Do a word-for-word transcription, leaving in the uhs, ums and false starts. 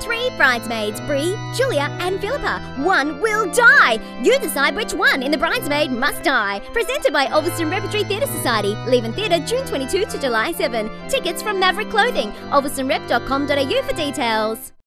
three bridesmaids, Brie, Julia and Philippa. One will die. You decide which one in the Bridesmaid must die. Presented by Ulverstone Repertory Theatre Society. Leaving theatre June twenty-second to July seventh. Tickets from Maverick Clothing. ulverstone rep dot com dot a u for details.